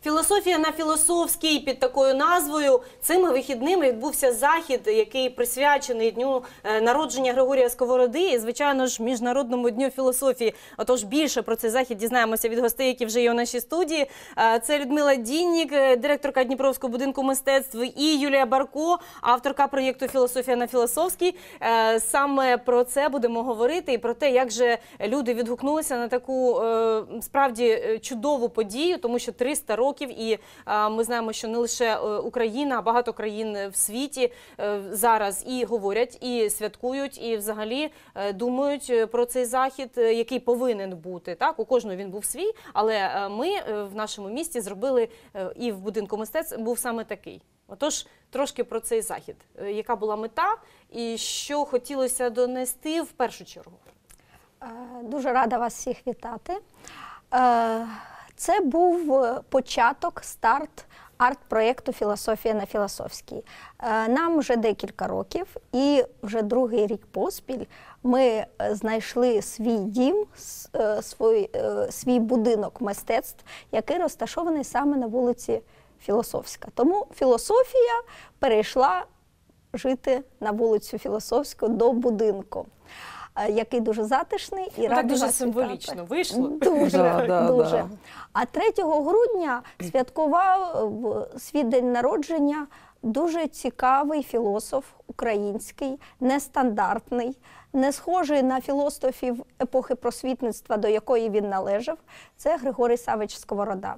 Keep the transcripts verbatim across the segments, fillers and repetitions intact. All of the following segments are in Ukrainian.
Філософія на Філософській під такою назвою. Цими вихідними відбувся захід, який присвячений дню народження Григорія Сковороди і, звичайно ж, Міжнародному дню філософії. Отож, більше про цей захід дізнаємося від гостей, які вже є у нашій студії. Це Людмила Діннік, директорка Дніпровського будинку мистецтв, і Юлія Барко, авторка проєкту «Філософія на Філософській». Саме про це будемо говорити і про те, як же люди відгукнулися на таку, справді, чудову подію, тому що триста років, і ми знаємо, що не лише Україна, а багато країн в світі зараз і говорять, і святкують, і взагалі думають про цей захід, який повинен бути. Так, у кожного він був свій, але ми в нашому місті зробили, і в будинку мистецтв був саме такий. Отож, трошки про цей захід. Яка була мета і що хотілося донести в першу чергу? Дуже рада вас всіх вітати. Це був початок, старт арт-проєкту «Філософія на Філософській». Нам вже декілька років, і вже другий рік поспіль ми знайшли свій дім, свій, свій будинок мистецтв, який розташований саме на вулиці Філософська. Тому філософія перейшла жити на вулицю Філософську до будинку, який дуже затишний і ну, радий дуже вас символічно вітати. вийшло. Дуже, да, да, дуже. да. А третього грудня святкував свій день народження дуже цікавий філософ український, нестандартний, не схожий на філософів епохи просвітництва, до якої він належав. Це Григорій Савич Сковорода.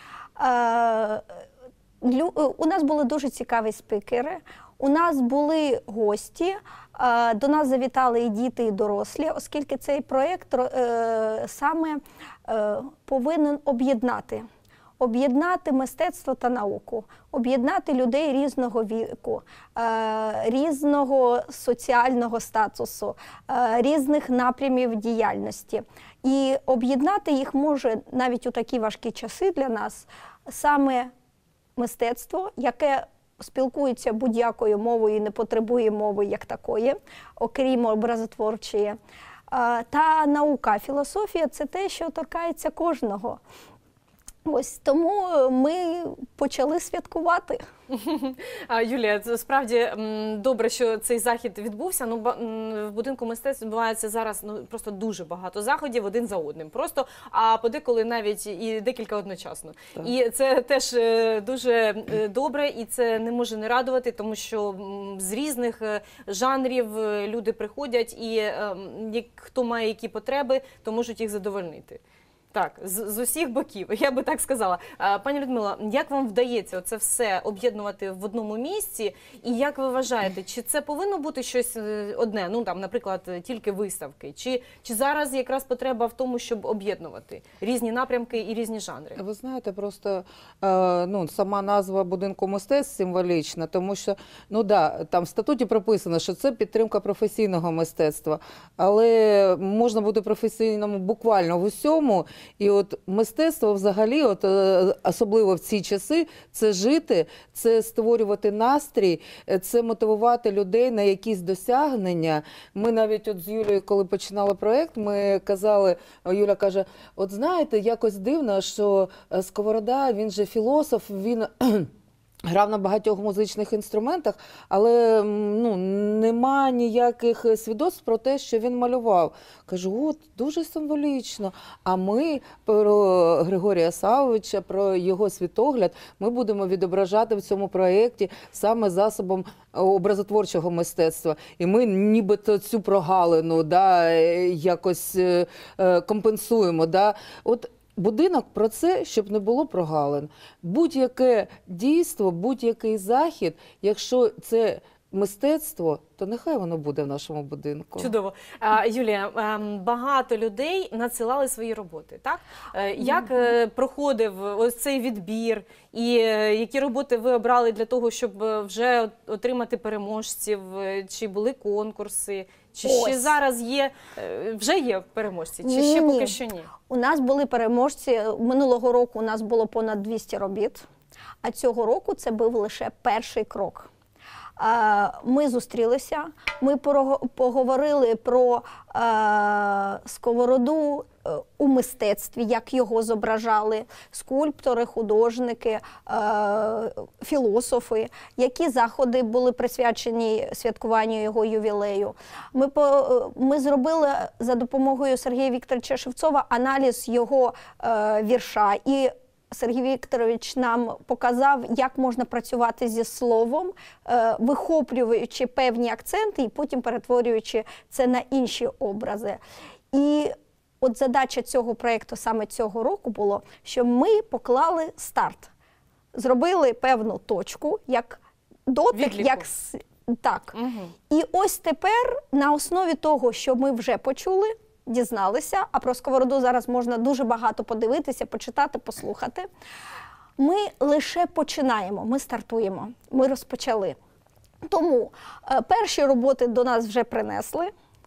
У нас були дуже цікаві спікери, у нас були гості, до нас завітали і діти, і дорослі, оскільки цей проєкт саме повинен об'єднати. Об'єднати мистецтво та науку, об'єднати людей різного віку, різного соціального статусу, різних напрямів діяльності. І об'єднати їх може навіть у такі важкі часи для нас саме мистецтво, яке спілкується будь-якою мовою і не потребує мови як такої, окрім образотворчої. Та наука, філософія – це те, що торкається кожного. Ось тому ми почали святкувати. Юлія, це справді добре, що цей захід відбувся. Ну, в будинку мистецтв відбувається зараз ну, просто дуже багато заходів один за одним. Просто, а подеколи навіть і декілька одночасно. Так. І це теж дуже добре, і це не може не радувати, тому що з різних жанрів люди приходять, і хто має які потреби, то можуть їх задовольнити. Так, з, з усіх боків, я би так сказала. Пані Людмила, як вам вдається це все об'єднувати в одному місці? І як ви вважаєте, чи це повинно бути щось одне, ну там, наприклад, тільки виставки? Чи, чи зараз якраз потреба в тому, щоб об'єднувати різні напрямки і різні жанри? Ви знаєте, просто ну, сама назва будинку мистецтв символічна, тому що, ну да, там в статуті прописано, що це підтримка професійного мистецтва, але можна бути професійним буквально в усьому. І от мистецтво взагалі, от, особливо в ці часи, це жити, це створювати настрій, це мотивувати людей на якісь досягнення. Ми навіть от з Юлією, коли починали проєкт, ми казали, Юля каже, от знаєте, якось дивно, що Сковорода, він же філософ, він... грав на багатьох музичних інструментах, але ну, нема ніяких свідоцтв про те, що він малював. Кажу, от, дуже символічно. А ми про Григорія Савича, про його світогляд, ми будемо відображати в цьому проєкті саме засобом образотворчого мистецтва. І ми нібито цю прогалину да, якось компенсуємо. Да. От, будинок про це, щоб не було прогалин. Будь-яке дійство, будь-який захід, якщо це мистецтво, то нехай воно буде в нашому будинку. Чудово. А, Юлія, багато людей надсилали свої роботи, так? Як mm-hmm. проходив ось цей відбір? І які роботи ви обрали для того, щоб вже отримати переможців? Чи були конкурси? Чи ось. Ще зараз є, вже є переможці? Чи ні, ще поки що ні? У нас були переможці. Минулого року у нас було понад двісті робіт, а цього року це був лише перший крок. Ми зустрілися, ми поговорили про Сковороду у мистецтві, як його зображали скульптори, художники, філософи, які заходи були присвячені святкуванню його ювілею. Ми, по, ми зробили за допомогою Сергія Вікторовича Шевцова аналіз його вірша. І Сергій Вікторович нам показав, як можна працювати зі словом, вихоплюючи певні акценти і потім перетворюючи це на інші образи. І от задача цього проєкту саме цього року було, що ми поклали старт. Зробили певну точку, як дотик, Відліку. як... Так. Угу. І ось тепер на основі того, що ми вже почули, дізналися, а про Сковороду зараз можна дуже багато подивитися, почитати, послухати. Ми лише починаємо, ми стартуємо, ми розпочали. Тому е, перші роботи до нас вже принесли.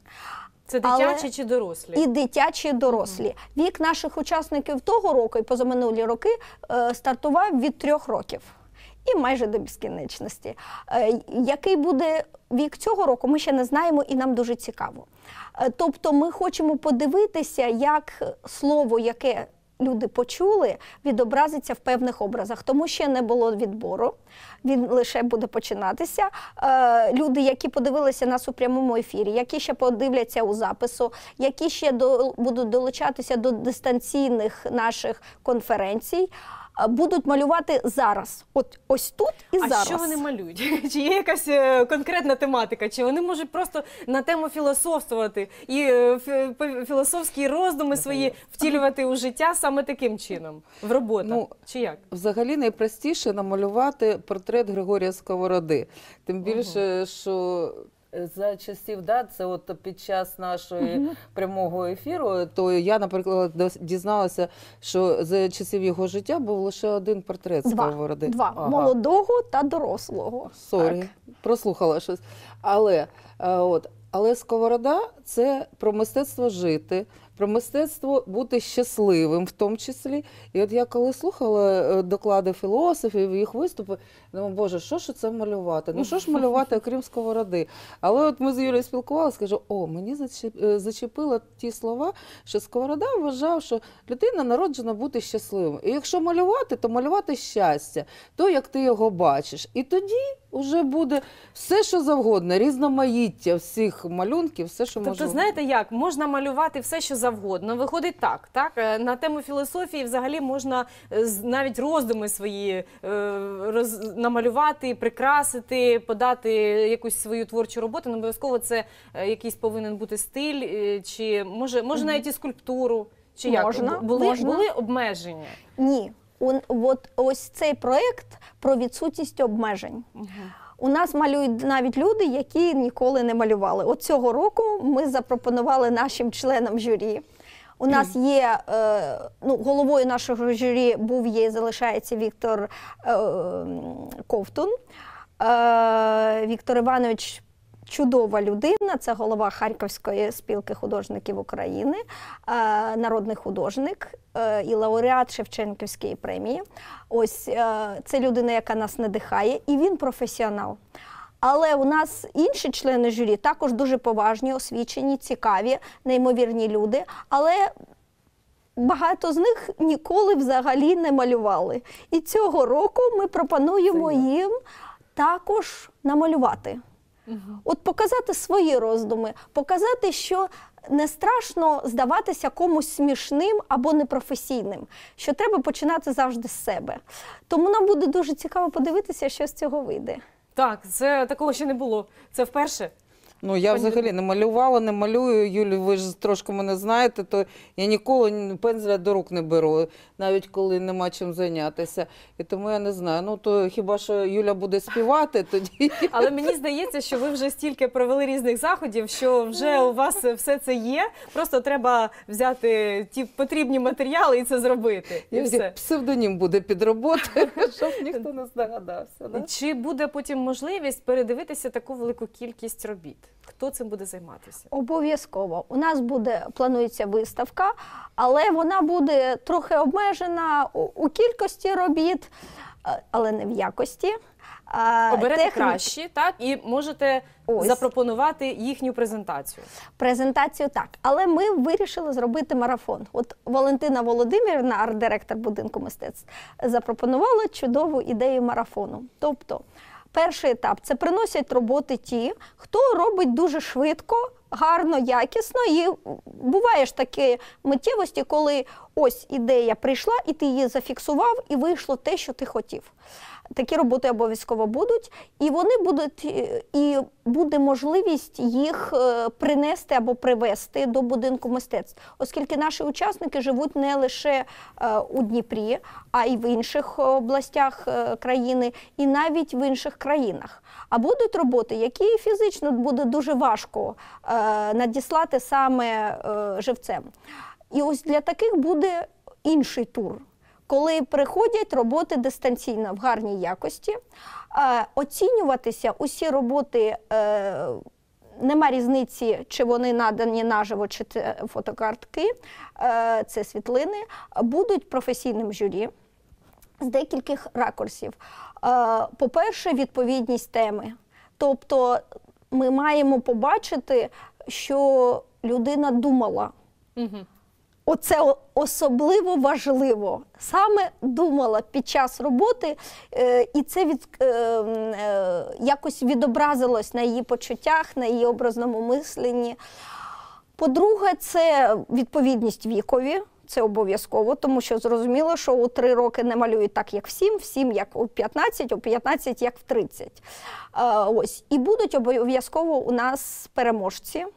Це дитячі чи дорослі? І дитячі, і дорослі. Mm. Вік наших учасників того року і позаминулі роки е, стартував від трьох років. І майже до безкінечності. Е, який буде вік цього року, ми ще не знаємо і нам дуже цікаво. Е, тобто ми хочемо подивитися, як слово, яке люди почули, відобразиться в певних образах. Тому ще не було відбору, він лише буде починатися. Е, люди, які подивилися нас у прямому ефірі, які ще подивляться у запису, які ще до, будуть долучатися до дистанційних наших конференцій, будуть малювати зараз, от ось тут і а зараз. А що вони малюють? Чи є якась е, конкретна тематика? Чи вони можуть просто на тему філософствувати і е, філософські роздуми свої втілювати у життя саме таким чином, в роботах? Ну, чи як? Взагалі найпростіше намалювати портрет Григорія Сковороди. Тим більше, угу. що за часів, да, це от під час нашої угу. прямого ефіру, то я, наприклад, дізналася, що за часів його життя був лише один портрет Два. Сковороди. Два. Ага. Молодого та дорослого. Сорі, прослухала щось. Але, от, але Сковорода – це про мистецтво жити, про мистецтво бути щасливим в тому числі. І от я коли слухала доклади філософів, їх виступи, думаю, боже, що ж це малювати? Ну що ж малювати, окрім Сковороди? Але от ми з Юлією спілкувалися, кажу, о, мені зачепило ті слова, що Сковорода вважав, що людина народжена бути щасливим. І якщо малювати, то малювати щастя, то, як ти його бачиш. І тоді вже буде все, що завгодно, різноманіття всіх малюнків, все, що можна. Тобто, знаєте як, можна малювати все, що завгодно. Виходить так, так? На тему філософії взагалі можна навіть роздуми свої роз... намалювати, прикрасити, подати якусь свою творчу роботу. Не обов'язково це якийсь повинен бути стиль, чи може, може навіть і скульптуру. Чи як? Можна, були, можна. були обмеження? Ні. От ось цей проєкт про відсутність обмежень. Угу. У нас малюють навіть люди, які ніколи не малювали. От цього року ми запропонували нашим членам журі. У нас є, е, ну, головою нашого журі був, є і залишається Віктор е, Ковтун. Е, Віктор Іванович чудова людина, це голова Харківської спілки художників України, е, народний художник е, і лауреат Шевченківської премії. Ось е, це людина, яка нас надихає, і він професіонал. Але у нас інші члени журі також дуже поважні, освічені, цікаві, неймовірні люди, але багато з них ніколи взагалі не малювали. І цього року ми пропонуємо їм також намалювати. Угу. От показати свої роздуми, показати, що не страшно здаватися комусь смішним або непрофесійним, що треба починати завжди з себе. Тому нам буде дуже цікаво подивитися, що з цього вийде. Так, це такого ще не було. Це вперше. Ну, я взагалі не малювала, не малюю. Юлі, ви ж трошки мене знаєте, то я ніколи пензля до рук не беру, навіть коли нема чим зайнятися. І тому я не знаю. Ну, то хіба що Юля буде співати тоді. Але мені здається, що ви вже стільки провели різних заходів, що вже у вас все це є. Просто треба взяти ті потрібні матеріали і це зробити. І все. Псевдонім буде під роботою, щоб ніхто не здогадався. Да? Чи буде потім можливість передивитися таку велику кількість робіт? Хто цим буде займатися? Обов'язково. У нас буде, планується виставка, але вона буде трохи обмежена у, у кількості робіт, але не в якості. А, Оберете технік- кращі, так, і можете Ось. запропонувати їхню презентацію. Презентацію так, але ми вирішили зробити марафон. От Валентина Володимирівна, арт-директор будинку мистецтв, запропонувала чудову ідею марафону. Тобто, перший етап – це приносять роботи ті, хто робить дуже швидко, гарно, якісно. І буває ж такі миттєвості, коли ось ідея прийшла, і ти її зафіксував, і вийшло те, що ти хотів. Такі роботи обов'язково будуть, і вони будуть, і буде можливість їх принести або привезти до будинку мистецтв, оскільки наші учасники живуть не лише у Дніпрі, а й в інших областях країни, і навіть в інших країнах. А будуть роботи, які фізично буде дуже важко надіслати саме живцем. І ось для таких буде інший тур, коли приходять роботи дистанційно в гарній якості. Е, оцінюватися усі роботи, е, нема різниці, чи вони надані наживо, чи це фотокартки, е, це світлини, будуть професійним журі з декількох ракурсів. Е, по-перше, відповідність теми. Тобто ми маємо побачити, що людина думала. Угу. Оце особливо важливо. Саме думала під час роботи, е, і це від, е, е, якось відобразилось на її почуттях, на її образному мисленні. По-друге, це відповідність вікові. Це обов'язково, тому що зрозуміло, що у три роки не малюють так, як в сім, в сім, як у п'ятнадцять, у п'ятнадцять, як в тридцять. Е, ось. І будуть обов'язково у нас переможці.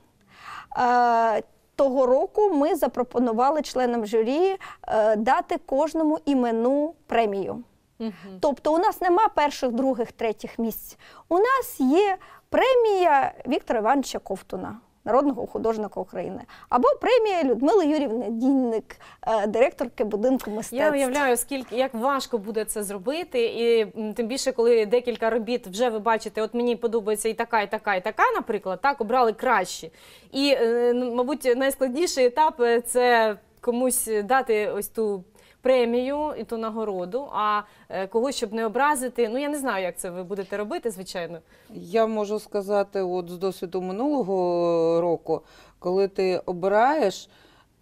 Е, Того року ми запропонували членам журі е, дати кожному іменну премію. Угу. Тобто у нас нема перших, других, третіх місць. У нас є премія Віктора Івановича Ковтуна, народного художника України, або премія Людмили Юрівни Дінник, е, директорки будинку мистецтв. Я уявляю, скільки, як важко буде це зробити, і м, тим більше, коли декілька робіт вже ви бачите, от мені подобається і така, і така, і така, наприклад, так, обрали кращі. І, е, ну, мабуть, найскладніший етап – це комусь дати ось ту премію і ту нагороду, а е, когось, щоб не образити, ну, я не знаю, як це ви будете робити, звичайно. Я можу сказати, от з досвіду минулого року, коли ти обираєш,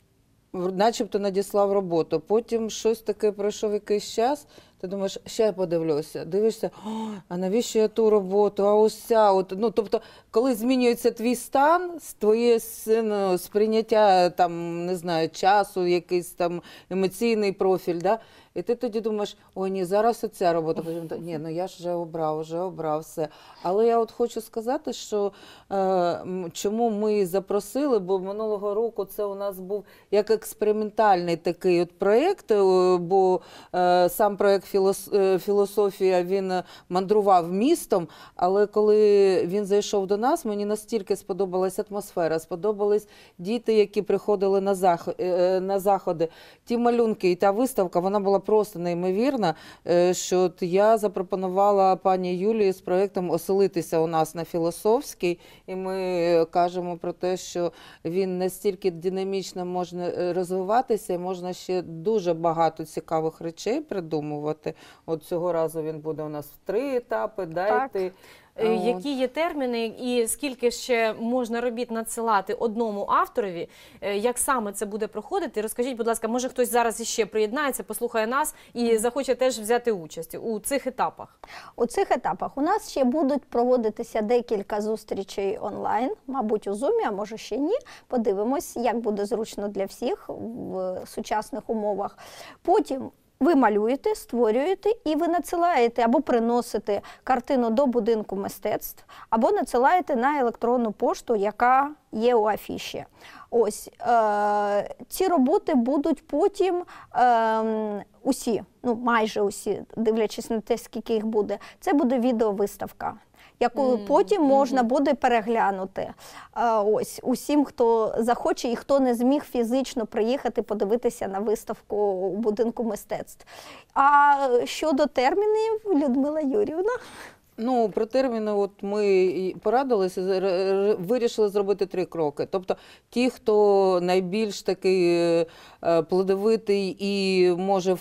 в- начебто надіслав роботу, потім щось таке пройшов якийсь час, ти думаєш, ще я подивлюся, дивишся, «О, а навіщо я ту роботу, а ось ця, от, ну, тобто, коли змінюється твій стан, з твоє с- ну, сприйняття, там, не знаю, часу, якийсь там емоційний профіль, да? І ти тоді думаєш, ой, ні, зараз оця робота, потім, ні, ну я ж вже обрав, вже обрав все. Але я от хочу сказати, що е, м, чому ми запросили, бо минулого року це у нас був як експериментальний такий от проєкт, е, бо е, сам проєкт філос, е, «Філософія», він мандрував містом, але коли він зайшов до нас, мені настільки сподобалась атмосфера, сподобались діти, які приходили на, зах, е, на заходи, ті малюнки і та виставка, вона була просто неймовірна, е, що от я запропонувала пані Юлії з проєктом оселитися у нас на Філософській, і ми кажемо про те, що він настільки динамічно може розвиватися, і можна ще дуже багато цікавих речей придумувати. От цього разу він буде у нас в три етапи, дайте. Е, Які є терміни і скільки ще можна робіт надсилати одному авторові? Е, Як саме це буде проходити? Розкажіть, будь ласка, може хтось зараз іще приєднається, послухає нас і захоче теж взяти участь у цих етапах? У цих етапах у нас ще будуть проводитися декілька зустрічей онлайн, мабуть, у Zoom, а може ще ні. Подивимось, як буде зручно для всіх в сучасних умовах. Потім ви малюєте, створюєте і ви надсилаєте або приносите картину до будинку мистецтв, або надсилаєте на електронну пошту, яка є у афіші. Ось, е, ці роботи будуть потім е, усі, ну майже усі, дивлячись на те, скільки їх буде, це буде відеовиставка, яку Mm, потім можна mm-hmm. буде переглянути. Е, ось, усім, хто захоче і хто не зміг фізично приїхати подивитися на виставку у будинку мистецтв. А щодо термінів, Людмила Юрівна. Ну, про терміни от ми і порадилися, р- р- вирішили зробити три кроки. Тобто ті, хто найбільш такий е, плодовитий і може в-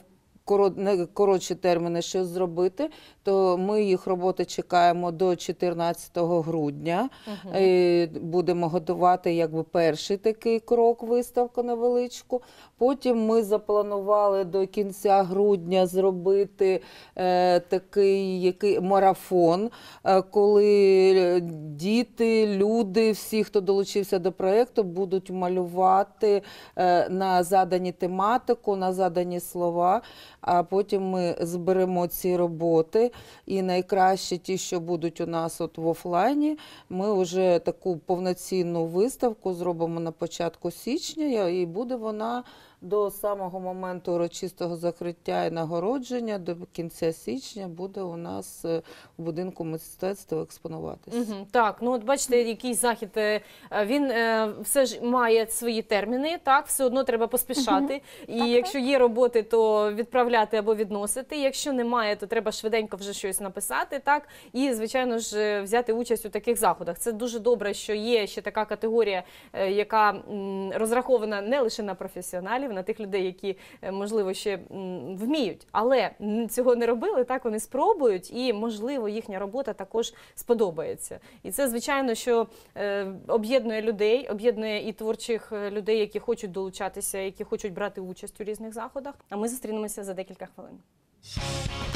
коро- не- коротші терміни, що зробити, то ми їх роботи чекаємо до чотирнадцятого грудня. Мгм. Е, Будемо готувати якби перший такий крок, виставку невеличку. Потім ми запланували до кінця грудня зробити е, такий який, марафон, е, коли діти, люди, всі, хто долучився до проєкту, будуть малювати е, на задані тематику, на задані слова, а потім ми зберемо ці роботи. І найкраще ті, що будуть у нас от в офлайні, ми вже таку повноцінну виставку зробимо на початку січня, і буде вона до самого моменту урочистого закриття і нагородження, до кінця січня буде у нас е, в будинку мистецтва експонуватися. Мгм, так, ну от бачите, який захід, е, він е, все ж має свої терміни, так, все одно треба поспішати. І Так, якщо є роботи, то відправляти або відносити. Якщо немає, то треба швиденько вже щось написати, так, і, звичайно ж, е, взяти участь у таких заходах. Це дуже добре, що є ще така категорія, е, яка м, розрахована не лише на професіоналів, на тих людей, які, е, можливо, ще м, вміють, але м, цього не робили, так, вони спробують, і, можливо, їхня робота також сподобається. І це, звичайно, що е, об'єднує людей, об'єднує і творчих е, людей, які хочуть долучатися, які хочуть брати участь у різних заходах. А ми зустрінемося за декілька хвилин.